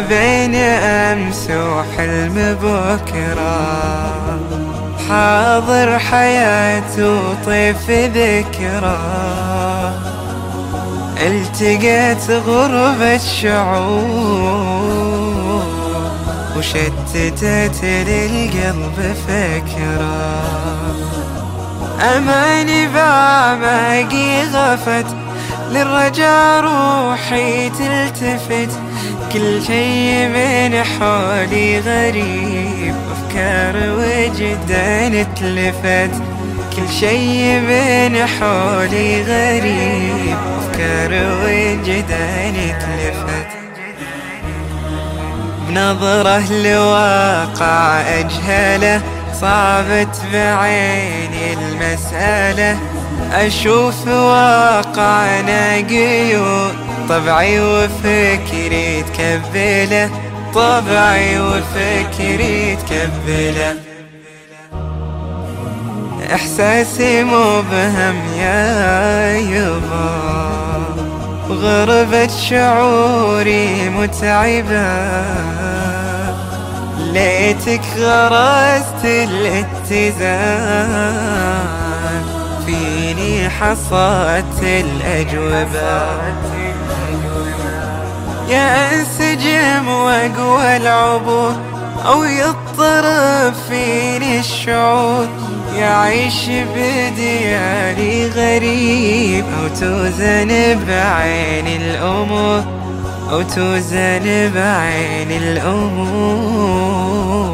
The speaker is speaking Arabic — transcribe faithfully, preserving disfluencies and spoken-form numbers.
بين أمس وحلم بكرة، حاضر حياته وطيف ذكرى. التقيت غربة شعور وشتتت للقلب فكرة. أماني بعماقي غفت، للرجا روحي تلتفت. كل شي من حولي غريب، أفكار وجدان تلفت. كل شي من حولي غريب، أفكار وجدان تلفت. بنظرة لواقع أجهله، صعبت بعيني المسألة. أشوف واقعنا قيود، طبعي وفكري تكبله. طبعي وفكري تكبله. إحساسي مبهم يا يبا، غربة شعوري متعبة. ليتك غرست الاتزان، فيني حصدت الأجوبة. يا انسجم واقوى العبور، أو يضطرب فيني الشعور. يعيش بدياري غريب، أو توزن بعين الأمور. أو توزن بعين الأمور.